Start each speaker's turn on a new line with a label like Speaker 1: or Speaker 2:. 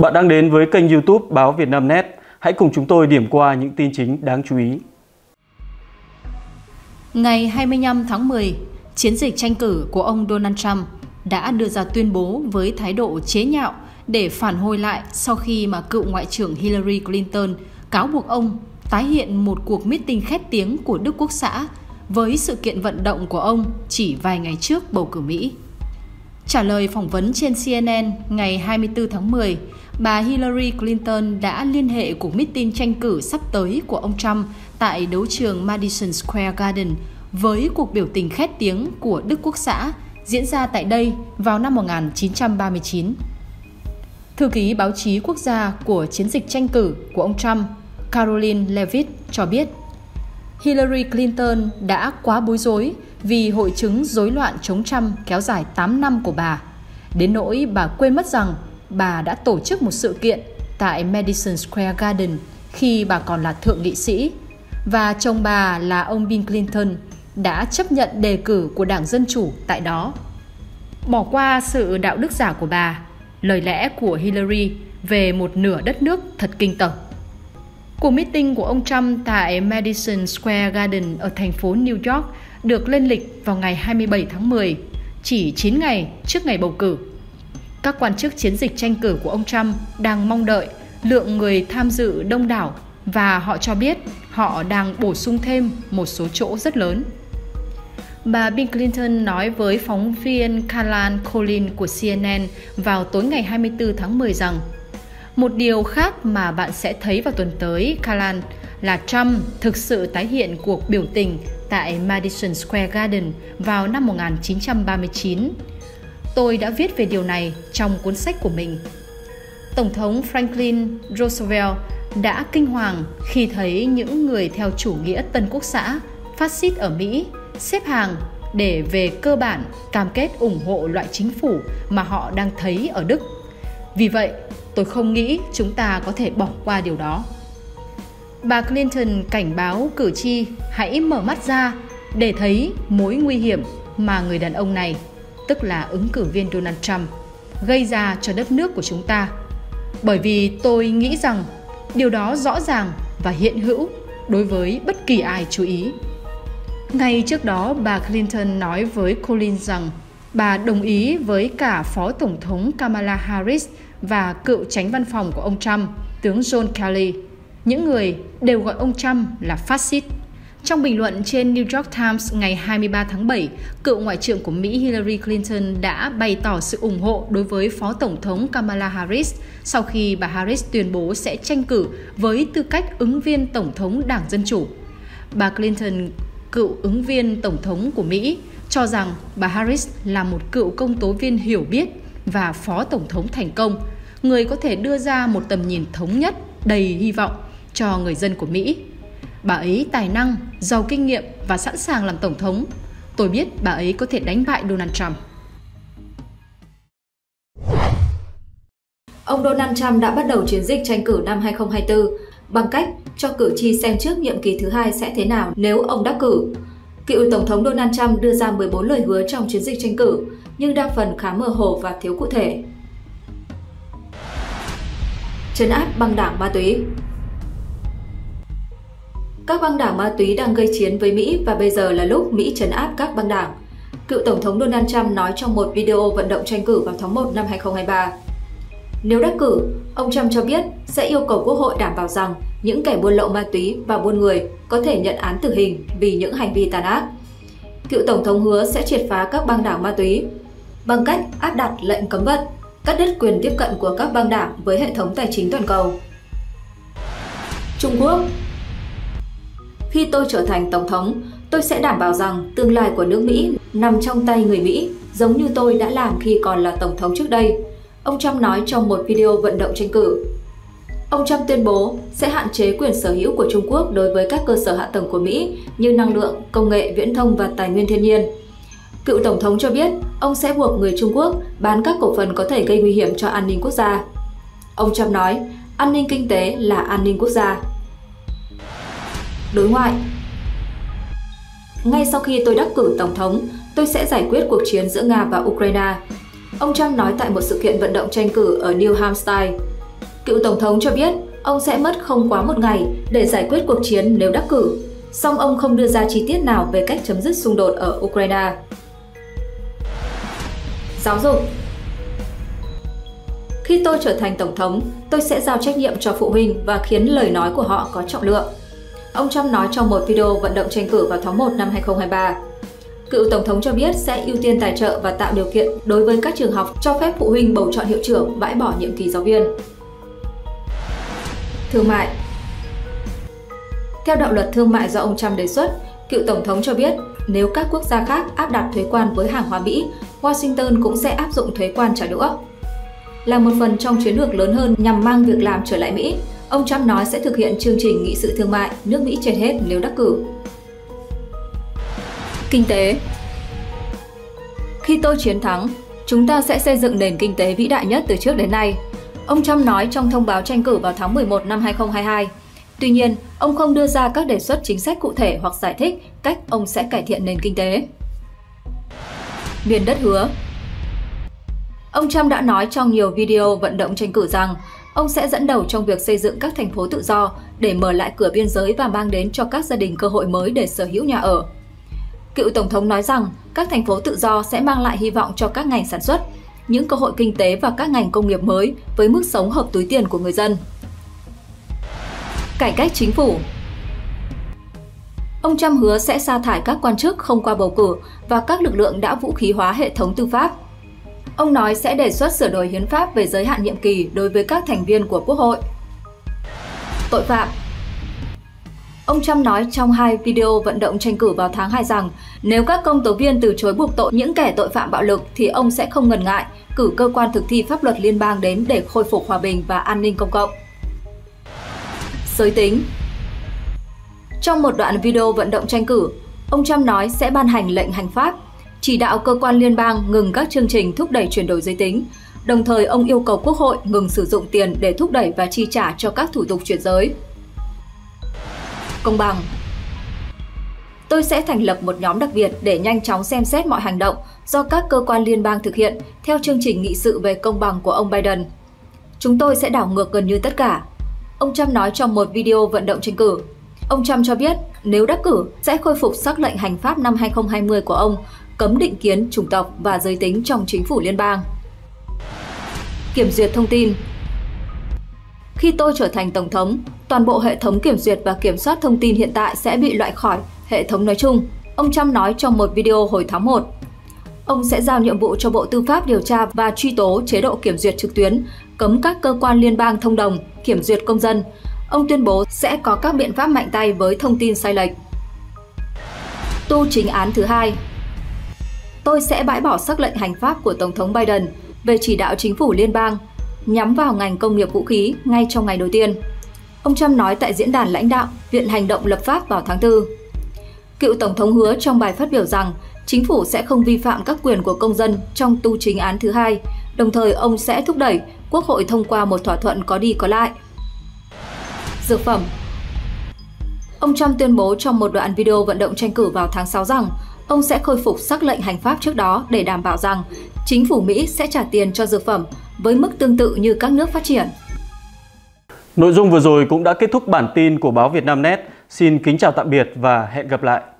Speaker 1: Bạn đang đến với kênh YouTube Báo Vietnamnet. Hãy cùng chúng tôi điểm qua những tin chính đáng chú ý.
Speaker 2: Ngày 25 tháng 10, chiến dịch tranh cử của ông Donald Trump đã đưa ra tuyên bố với thái độ chế nhạo để phản hồi lại sau khi mà cựu Ngoại trưởng Hillary Clinton cáo buộc ông tái hiện một cuộc meeting khét tiếng của Đức Quốc xã với sự kiện vận động của ông chỉ vài ngày trước bầu cử Mỹ. Trả lời phỏng vấn trên CNN ngày 24 tháng 10, bà Hillary Clinton đã liên hệ cuộc meeting tranh cử sắp tới của ông Trump tại đấu trường Madison Square Garden với cuộc biểu tình khét tiếng của Đức Quốc xã diễn ra tại đây vào năm 1939. Thư ký báo chí quốc gia của chiến dịch tranh cử của ông Trump, Karoline Leavitt cho biết, Hillary Clinton đã quá bối rối vì hội chứng rối loạn chống Trump kéo dài 8 năm của bà, đến nỗi bà quên mất rằng bà đã tổ chức một sự kiện tại Madison Square Garden khi bà còn là thượng nghị sĩ, và chồng bà là ông Bill Clinton đã chấp nhận đề cử của Đảng Dân Chủ tại đó. Bỏ qua sự đạo đức giả của bà, lời lẽ của Hillary về một nửa đất nước thật kinh tởm. Cuộc meeting của ông Trump tại Madison Square Garden ở thành phố New York được lên lịch vào ngày 27 tháng 10, chỉ 9 ngày trước ngày bầu cử. Các quan chức chiến dịch tranh cử của ông Trump đang mong đợi lượng người tham dự đông đảo và họ cho biết họ đang bổ sung thêm một số chỗ rất lớn. Bà Bill Clinton nói với phóng viên Kalan Collins của CNN vào tối ngày 24 tháng 10 rằng một điều khác mà bạn sẽ thấy vào tuần tới, Kalan, là Trump thực sự tái hiện cuộc biểu tình tại Madison Square Garden vào năm 1939. Tôi đã viết về điều này trong cuốn sách của mình. Tổng thống Franklin Roosevelt đã kinh hoàng khi thấy những người theo chủ nghĩa Tân Quốc xã, phát xít ở Mỹ xếp hàng để về cơ bản cam kết ủng hộ loại chính phủ mà họ đang thấy ở Đức. Vì vậy, tôi không nghĩ chúng ta có thể bỏ qua điều đó. Bà Clinton cảnh báo cử tri hãy mở mắt ra để thấy mối nguy hiểm mà người đàn ông này, tức là ứng cử viên Donald Trump, gây ra cho đất nước của chúng ta. Bởi vì tôi nghĩ rằng điều đó rõ ràng và hiện hữu đối với bất kỳ ai chú ý. Ngay trước đó, bà Clinton nói với Collins rằng bà đồng ý với cả Phó Tổng thống Kamala Harris và cựu tránh văn phòng của ông Trump, tướng John Kelly. Những người đều gọi ông Trump là phát xít. Trong bình luận trên New York Times ngày 23 tháng 7, cựu Ngoại trưởng của Mỹ Hillary Clinton đã bày tỏ sự ủng hộ đối với Phó Tổng thống Kamala Harris sau khi bà Harris tuyên bố sẽ tranh cử với tư cách ứng viên Tổng thống Đảng Dân Chủ. Bà Clinton, cựu ứng viên Tổng thống của Mỹ, cho rằng bà Harris là một cựu công tố viên hiểu biết và Phó Tổng thống thành công, người có thể đưa ra một tầm nhìn thống nhất đầy hy vọng cho người dân của Mỹ. Bà ấy tài năng, giàu kinh nghiệm và sẵn sàng làm Tổng thống. Tôi biết bà ấy có thể đánh bại Donald Trump.
Speaker 3: Ông Donald Trump đã bắt đầu chiến dịch tranh cử năm 2024 bằng cách cho cử tri xem trước nhiệm kỳ thứ hai sẽ thế nào nếu ông đắc cử. Cựu Tổng thống Donald Trump đưa ra 14 lời hứa trong chiến dịch tranh cử, nhưng đa phần khá mơ hồ và thiếu cụ thể. Trấn áp băng đảng ma túy. Các băng đảng ma túy đang gây chiến với Mỹ và bây giờ là lúc Mỹ trấn áp các băng đảng. Cựu Tổng thống Donald Trump nói trong một video vận động tranh cử vào tháng 1 năm 2023. Nếu đắc cử, ông Trump cho biết sẽ yêu cầu Quốc hội đảm bảo rằng những kẻ buôn lậu ma túy và buôn người có thể nhận án tử hình vì những hành vi tàn ác. Cựu Tổng thống hứa sẽ triệt phá các băng đảng ma túy bằng cách áp đặt lệnh cấm vận, cắt đứt quyền tiếp cận của các băng đảng với hệ thống tài chính toàn cầu. Trung Quốc. Khi tôi trở thành Tổng thống, tôi sẽ đảm bảo rằng tương lai của nước Mỹ nằm trong tay người Mỹ, giống như tôi đã làm khi còn là Tổng thống trước đây, ông Trump nói trong một video vận động tranh cử. Ông Trump tuyên bố sẽ hạn chế quyền sở hữu của Trung Quốc đối với các cơ sở hạ tầng của Mỹ như năng lượng, công nghệ, viễn thông và tài nguyên thiên nhiên. Cựu Tổng thống cho biết ông sẽ buộc người Trung Quốc bán các cổ phần có thể gây nguy hiểm cho an ninh quốc gia. Ông Trump nói, an ninh kinh tế là an ninh quốc gia. Đối ngoại. Ngay sau khi tôi đắc cử Tổng thống, tôi sẽ giải quyết cuộc chiến giữa Nga và Ukraine. Ông Trump nói tại một sự kiện vận động tranh cử ở New Hampshire. Cựu Tổng thống cho biết ông sẽ mất không quá một ngày để giải quyết cuộc chiến nếu đắc cử, song ông không đưa ra chi tiết nào về cách chấm dứt xung đột ở Ukraine. Giáo dục. Khi tôi trở thành Tổng thống, tôi sẽ giao trách nhiệm cho phụ huynh và khiến lời nói của họ có trọng lượng. Ông Trump nói trong một video vận động tranh cử vào tháng 1 năm 2023. Cựu Tổng thống cho biết sẽ ưu tiên tài trợ và tạo điều kiện đối với các trường học cho phép phụ huynh bầu chọn hiệu trưởng, bãi bỏ nhiệm kỳ giáo viên. Thương mại. Theo đạo luật thương mại do ông Trump đề xuất, cựu Tổng thống cho biết nếu các quốc gia khác áp đặt thuế quan với hàng hóa Mỹ, Washington cũng sẽ áp dụng thuế quan trả đũa. Là một phần trong chiến lược lớn hơn nhằm mang việc làm trở lại Mỹ, ông Trump nói sẽ thực hiện chương trình nghị sự thương mại nước Mỹ trên hết nếu đắc cử. Kinh tế. Khi tôi chiến thắng, chúng ta sẽ xây dựng nền kinh tế vĩ đại nhất từ trước đến nay, ông Trump nói trong thông báo tranh cử vào tháng 11 năm 2022. Tuy nhiên, ông không đưa ra các đề xuất chính sách cụ thể hoặc giải thích cách ông sẽ cải thiện nền kinh tế. Miền đất hứa. Ông Trump đã nói trong nhiều video vận động tranh cử rằng ông sẽ dẫn đầu trong việc xây dựng các thành phố tự do để mở lại cửa biên giới và mang đến cho các gia đình cơ hội mới để sở hữu nhà ở. Cựu Tổng thống nói rằng các thành phố tự do sẽ mang lại hy vọng cho các ngành sản xuất, những cơ hội kinh tế và các ngành công nghiệp mới với mức sống hợp túi tiền của người dân. Cải cách chính phủ. Ông Trump hứa sẽ sa thải các quan chức không qua bầu cử và các lực lượng đã vũ khí hóa hệ thống tư pháp. Ông nói sẽ đề xuất sửa đổi hiến pháp về giới hạn nhiệm kỳ đối với các thành viên của Quốc hội. Tội phạm. Ông Trump nói trong 2 video vận động tranh cử vào tháng 2 rằng nếu các công tố viên từ chối buộc tội những kẻ tội phạm bạo lực thì ông sẽ không ngần ngại cử cơ quan thực thi pháp luật liên bang đến để khôi phục hòa bình và an ninh công cộng. Giới tính. Trong một đoạn video vận động tranh cử, ông Trump nói sẽ ban hành lệnh hành pháp, chỉ đạo cơ quan liên bang ngừng các chương trình thúc đẩy chuyển đổi giới tính. Đồng thời, ông yêu cầu Quốc hội ngừng sử dụng tiền để thúc đẩy và chi trả cho các thủ tục chuyển giới. Công bằng. Tôi sẽ thành lập một nhóm đặc biệt để nhanh chóng xem xét mọi hành động do các cơ quan liên bang thực hiện theo chương trình nghị sự về công bằng của ông Biden. Chúng tôi sẽ đảo ngược gần như tất cả, ông Trump nói trong một video vận động tranh cử. Ông Trump cho biết nếu đắc cử sẽ khôi phục sắc lệnh hành pháp năm 2020 của ông, cấm định kiến, chủng tộc và giới tính trong chính phủ liên bang. Kiểm duyệt thông tin. Khi tôi trở thành Tổng thống, toàn bộ hệ thống kiểm duyệt và kiểm soát thông tin hiện tại sẽ bị loại khỏi hệ thống nói chung, ông Trump nói trong một video hồi tháng 1. Ông sẽ giao nhiệm vụ cho Bộ Tư pháp điều tra và truy tố chế độ kiểm duyệt trực tuyến, cấm các cơ quan liên bang thông đồng, kiểm duyệt công dân. Ông tuyên bố sẽ có các biện pháp mạnh tay với thông tin sai lệch. Tu chính án thứ hai. Tôi sẽ bãi bỏ sắc lệnh hành pháp của Tổng thống Biden về chỉ đạo chính phủ liên bang nhắm vào ngành công nghiệp vũ khí ngay trong ngày đầu tiên. Ông Trump nói tại diễn đàn lãnh đạo Viện Hành động lập pháp vào tháng 4. Cựu Tổng thống hứa trong bài phát biểu rằng chính phủ sẽ không vi phạm các quyền của công dân trong tu chính án thứ hai, đồng thời ông sẽ thúc đẩy Quốc hội thông qua một thỏa thuận có đi có lại. Dược phẩm. Ông Trump tuyên bố trong một đoạn video vận động tranh cử vào tháng 6 rằng ông sẽ khôi phục sắc lệnh hành pháp trước đó để đảm bảo rằng chính phủ Mỹ sẽ trả tiền cho dược phẩm với mức tương tự như các nước phát triển.
Speaker 1: Nội dung vừa rồi cũng đã kết thúc bản tin của báo Vietnamnet. Xin kính chào tạm biệt và hẹn gặp lại.